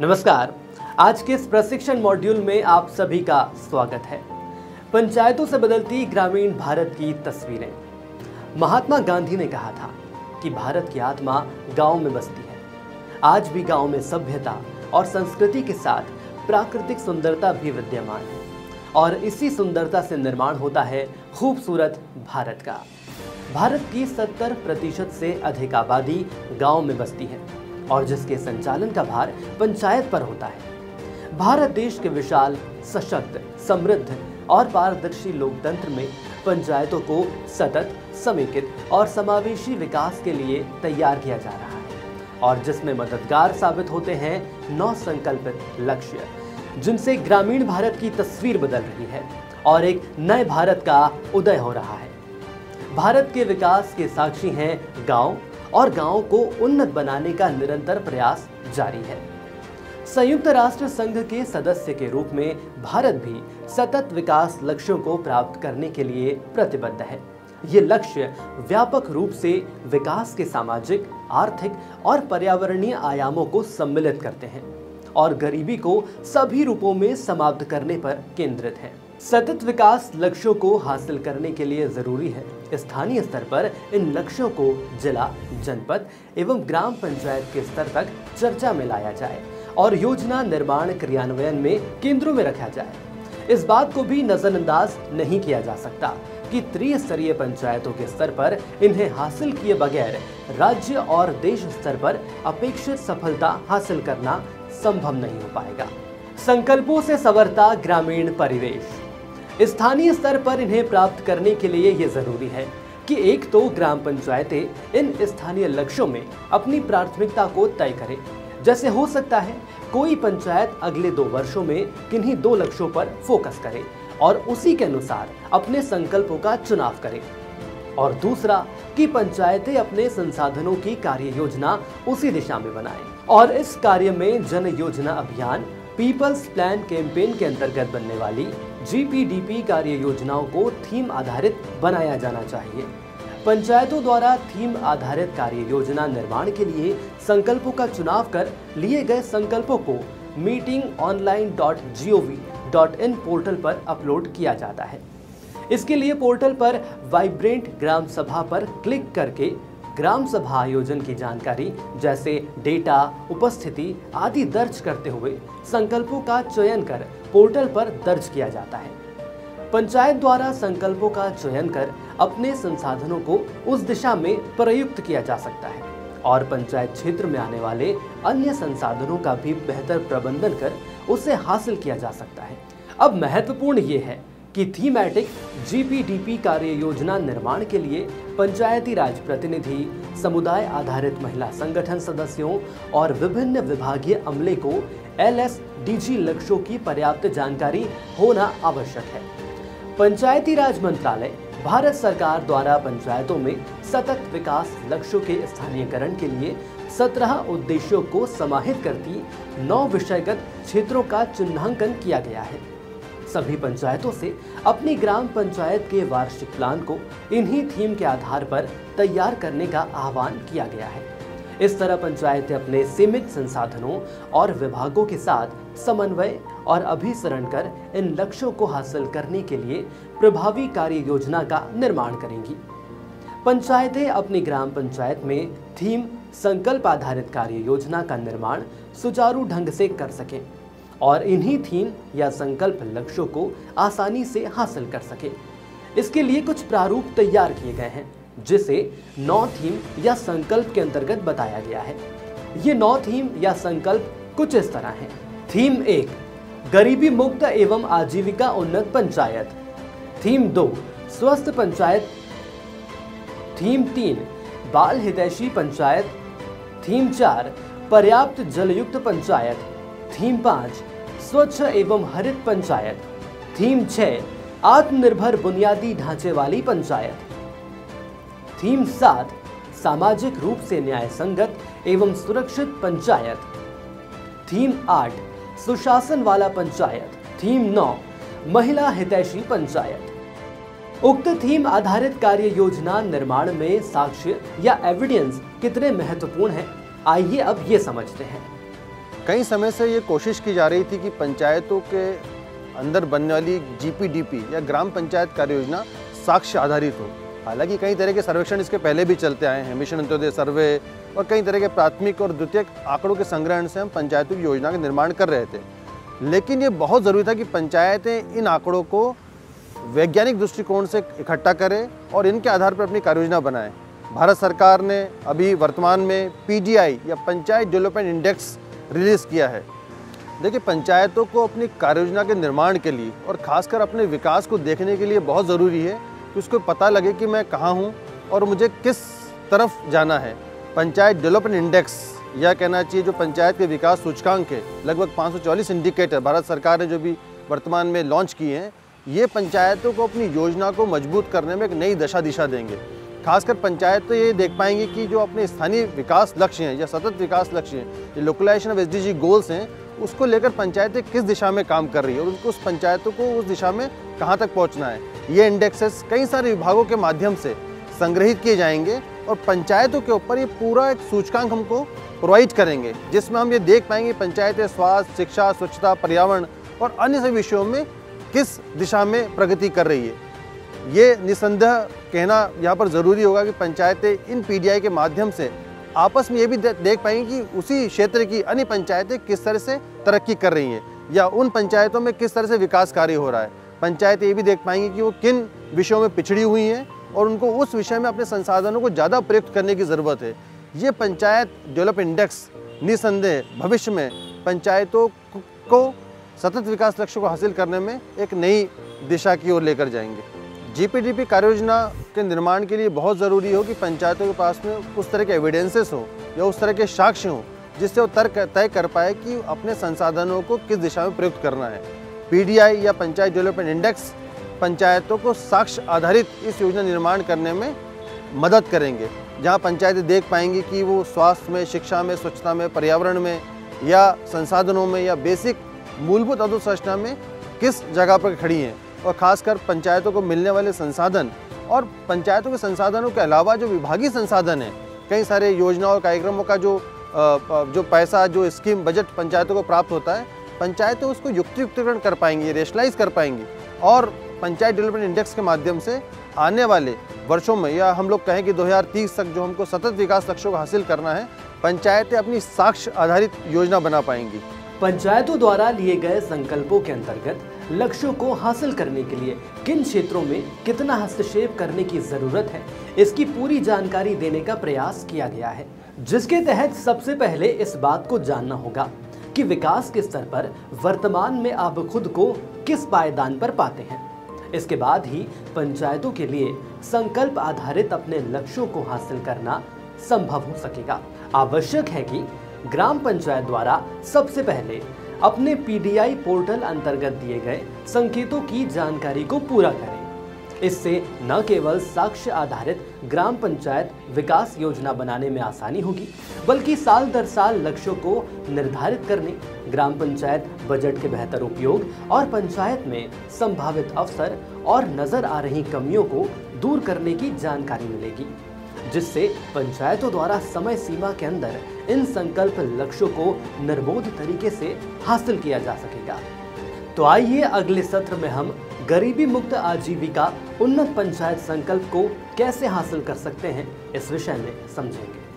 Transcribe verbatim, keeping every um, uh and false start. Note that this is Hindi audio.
नमस्कार। आज के इस प्रशिक्षण मॉड्यूल में आप सभी का स्वागत है। पंचायतों से बदलती ग्रामीण भारत की तस्वीरें। महात्मा गांधी ने कहा था कि भारत की आत्मा गांव में बसती है। आज भी गांव में सभ्यता और संस्कृति के साथ प्राकृतिक सुंदरता भी विद्यमान है और इसी सुंदरता से निर्माण होता है खूबसूरत भारत का। भारत की सत्तर प्रतिशत से अधिक आबादी गांव में बसती है और जिसके संचालन का भार पंचायत पर होता है। भारत देश के विशाल, सशक्त, समृद्ध और पारदर्शी लोकतंत्र में पंचायतों को सतत, समेकित और समावेशी विकास के लिए तैयार किया जा रहा है और जिसमें मददगार साबित होते हैं नौ संकल्पित लक्ष्य, जिनसे ग्रामीण भारत की तस्वीर बदल रही है और एक नए भारत का उदय हो रहा है। भारत के विकास के साक्षी हैं गांव और गांव को उन्नत बनाने का निरंतर प्रयास जारी है। संयुक्त राष्ट्र संघ के सदस्य के रूप में भारत भी सतत विकास लक्ष्यों को प्राप्त करने के लिए प्रतिबद्ध है। ये लक्ष्य व्यापक रूप से विकास के सामाजिक, आर्थिक और पर्यावरणीय आयामों को सम्मिलित करते हैं और गरीबी को सभी रूपों में समाप्त करने पर केंद्रित है। सतत विकास लक्ष्यों को हासिल करने के लिए जरूरी है स्थानीय स्तर पर इन लक्ष्यों को जिला, जनपद एवं ग्राम पंचायत के स्तर तक चर्चा में लाया जाए और योजना निर्माण क्रियान्वयन में केंद्रों में रखा जाए। इस बात को भी नजरअंदाज नहीं किया जा सकता कि त्रिस्तरीय पंचायतों के स्तर पर इन्हें हासिल किए बगैर राज्य और देश स्तर पर अपेक्षित सफलता हासिल करना संभव नहीं हो पाएगा। संकल्पों से संवरता ग्रामीण परिवेश। स्थानीय स्तर पर इन्हें प्राप्त करने के लिए ये जरूरी है कि एक तो ग्राम पंचायतें इन स्थानीय लक्ष्यों में अपनी प्राथमिकता को तय करें। जैसे हो सकता है कोई पंचायत अगले दो वर्षों में किन्हीं दो लक्ष्यों पर फोकस करे और उसी के अनुसार अपने संकल्पों का चुनाव करे। और दूसरा कि पंचायतें अपने संसाधनों की कार्य योजना उसी दिशा में बनाएं और इस कार्य में जन योजना अभियान, पीपल्स प्लान कैंपेन के अंतर्गत बनने वाली जी पी डी पी कार्य योजनाओं को थीम आधारित बनाया जाना चाहिए। पंचायतों द्वारा थीम आधारित कार्य योजना निर्माण के लिए संकल्पों का चुनाव कर लिए गए संकल्पों को meeting online dot G O V dot in portal पर अपलोड किया जाता है। इसके लिए पोर्टल पर वाइब्रेंट ग्राम सभा पर क्लिक करके ग्राम सभा आयोजन की जानकारी जैसे डेटा, उपस्थिति आदि दर्ज करते हुए संकल्पों का चयन कर पोर्टल पर दर्ज किया जाता है। पंचायत द्वारा संकल्पों का चयन कर अपने संसाधनों को उस दिशा में प्रयुक्त किया जा सकता है और पंचायत क्षेत्र में आने वाले अन्य संसाधनों का भी बेहतर प्रबंधन कर उसे हासिल किया जा सकता है। अब महत्वपूर्ण ये है कि thematic G P D P कार्य योजना निर्माण के लिए पंचायती राज प्रतिनिधि, समुदाय आधारित महिला संगठन सदस्यों और विभिन्न विभागीय अमले को एल एस डी जी लक्ष्यों की पर्याप्त जानकारी होना आवश्यक है। पंचायती राज मंत्रालय भारत सरकार द्वारा पंचायतों में सतत विकास लक्ष्यों के स्थानीयकरण के लिए सत्रह उद्देश्यों को समाहित करती नौ विषयगत क्षेत्रों का चिन्हांकन किया गया है। सभी पंचायतों से अपनी ग्राम पंचायत के वार्षिक प्लान को इन्हीं थीम के आधार पर तैयार करने का आह्वान किया गया है। इस तरह पंचायतें अपने सीमित संसाधनों और विभागों के साथ समन्वय और अभिसरण कर इन लक्ष्यों को हासिल करने के लिए प्रभावी कार्य योजना का निर्माण करेंगी। पंचायतें अपनी ग्राम पंचायत में थीम संकल्प आधारित कार्य योजना का निर्माण सुचारू ढंग से कर सकें और इन्हीं थीम या संकल्प लक्ष्यों को आसानी से हासिल कर सके। इसके लिए कुछ प्रारूप तैयार किए गए हैं जिसे नौ थीम या संकल्प के अंतर्गत बताया गया है। ये नौ थीम या संकल्प कुछ इस तरह हैं। थीम एक, गरीबी मुक्त एवं आजीविका उन्नत पंचायत। थीम दो, स्वस्थ पंचायत। थीम तीन, बाल हितैषी पंचायत। थीम चार, पर्याप्त जलयुक्त पंचायत। थीम पाँच, स्वच्छ एवं हरित पंचायत। थीम छह, आत्मनिर्भर बुनियादी ढांचे वाली पंचायत। थीम सात, सामाजिक रूप से न्याय संगत एवं सुरक्षित पंचायत। थीम आठ, सुशासन वाला पंचायत। थीम नौ, महिला हितैषी पंचायत। उक्त थीम आधारित कार्य योजना निर्माण में साक्ष्य या एविडेंस कितने महत्वपूर्ण हैं, आइए अब ये समझते हैं। कई समय से ये कोशिश की जा रही थी कि पंचायतों के अंदर बनने वाली जी पी डी पी या ग्राम पंचायत कार्य योजना साक्ष्य आधारित हो। हालांकि कई तरह के सर्वेक्षण इसके पहले भी चलते आए हैं, मिशन अंत्योदय सर्वे और कई तरह के प्राथमिक और द्वितीयक आंकड़ों के संग्रहण से हम पंचायतों की योजना का निर्माण कर रहे थे। लेकिन ये बहुत ज़रूरी था कि पंचायतें इन आंकड़ों को वैज्ञानिक दृष्टिकोण से इकट्ठा करें और इनके आधार पर अपनी कार्य योजना बनाएं। भारत सरकार ने अभी वर्तमान में पी डी आई या पंचायत डेवलपमेंट इंडेक्स रिलीज़ किया है। देखिए, पंचायतों को अपनी कार्य योजना के निर्माण के लिए और ख़ासकर अपने विकास को देखने के लिए बहुत ज़रूरी है कि उसको पता लगे कि मैं कहाँ हूँ और मुझे किस तरफ जाना है। पंचायत डेवलपमेंट इंडेक्स यह कहना चाहिए जो पंचायत के विकास सूचकांक है, लगभग पाँच सौ चालीस इंडिकेटर भारत सरकार ने जो भी वर्तमान में लॉन्च किए हैं, ये पंचायतों को अपनी योजना को मजबूत करने में एक नई दशा दिशा देंगे। खासकर पंचायत तो ये देख पाएंगे कि जो अपने स्थानीय विकास लक्ष्य हैं या सतत विकास लक्ष्य हैं, ये localisation of S D G goals हैं, उसको लेकर पंचायतें किस दिशा में काम कर रही है और उनको उस पंचायतों को उस दिशा में कहाँ तक पहुँचना है। ये इंडेक्सेस कई सारे विभागों के माध्यम से संग्रहित किए जाएंगे और पंचायतों के ऊपर ये पूरा एक सूचकांक हमको प्रोवाइड करेंगे, जिसमें हम ये देख पाएंगे पंचायतें स्वास्थ्य, शिक्षा, स्वच्छता, पर्यावरण और अन्य सभी विषयों में किस दिशा में प्रगति कर रही है। ये निसंदेह कहना यहाँ पर ज़रूरी होगा कि पंचायतें इन पी डी आई के माध्यम से आपस में ये भी देख पाएंगी कि उसी क्षेत्र की अन्य पंचायतें किस तरह से तरक्की कर रही हैं या उन पंचायतों में किस तरह से विकास कार्य हो रहा है। पंचायतें ये भी देख पाएंगी कि वो किन विषयों में पिछड़ी हुई हैं और उनको उस विषय में अपने संसाधनों को ज़्यादा प्रयुक्त करने की ज़रूरत है। ये पंचायत डेवलपमेंट इंडेक्स निसंदेह भविष्य में पंचायतों को सतत विकास लक्ष्य को हासिल करने में एक नई दिशा की ओर लेकर जाएंगे। जी पी डी पी कार्य योजना के निर्माण के लिए बहुत ज़रूरी हो कि पंचायतों के पास में उस तरह के एविडेंसेस हो या उस तरह के साक्ष्य हों जिससे वो तर्क तय कर पाए कि अपने संसाधनों को किस दिशा में प्रयुक्त करना है। पी डी आई या पंचायत डेवलपमेंट इंडेक्स पंचायतों को साक्ष्य आधारित इस योजना निर्माण करने में मदद करेंगे, जहाँ पंचायतें देख पाएंगी कि वो स्वास्थ्य में, शिक्षा में, स्वच्छता में, पर्यावरण में या संसाधनों में या बेसिक मूलभूत अधोसंरचना में किस जगह पर खड़ी हैं। और ख़ासकर पंचायतों को मिलने वाले संसाधन और पंचायतों के संसाधनों के अलावा जो विभागीय संसाधन हैं, कई सारे योजनाओं और कार्यक्रमों का जो जो पैसा, जो स्कीम बजट पंचायतों को प्राप्त होता है, पंचायतें उसको युक्तियुक्तकरण कर पाएंगी, रेशनलाइज कर पाएंगी और पंचायत डेवलपमेंट इंडेक्स के माध्यम से आने वाले वर्षों में या हम लोग कहें कि दो हज़ार तीस तक जो हमको सतत विकास लक्ष्यों को हासिल करना है, पंचायतें अपनी साक्ष्य आधारित योजना बना पाएंगी। पंचायतों द्वारा लिए गए संकल्पों के अंतर्गत लक्ष्यों को हासिल करने के लिए किन क्षेत्रों में कितना हस्तक्षेप करने की जरूरत है, इसकी पूरी जानकारी देने का प्रयास किया गया है, जिसके तहत सबसे पहले इस बात को जानना होगा कि विकास के स्तर पर वर्तमान में आप खुद को किस पायदान पर पाते हैं। इसके बाद ही पंचायतों के लिए संकल्प आधारित अपने लक्ष्यों को हासिल करना संभव हो सकेगा। आवश्यक है कि ग्राम पंचायत द्वारा सबसे पहले अपने पी डी आई पोर्टल अंतर्गत दिए गए संकेतों की जानकारी को पूरा करें। इससे न केवल साक्ष्य आधारित ग्राम पंचायत विकास योजना बनाने में आसानी होगी, बल्कि साल दर साल लक्ष्यों को निर्धारित करने, ग्राम पंचायत बजट के बेहतर उपयोग और पंचायत में संभावित अवसर और नजर आ रही कमियों को दूर करने की जानकारी मिलेगी, जिससे पंचायतों द्वारा समय सीमा के अंदर इन संकल्प लक्ष्यों को निर्बाध तरीके से हासिल किया जा सकेगा। तो आइए अगले सत्र में हम गरीबी मुक्त आजीविका उन्नत पंचायत संकल्प को कैसे हासिल कर सकते हैं, इस विषय में समझेंगे।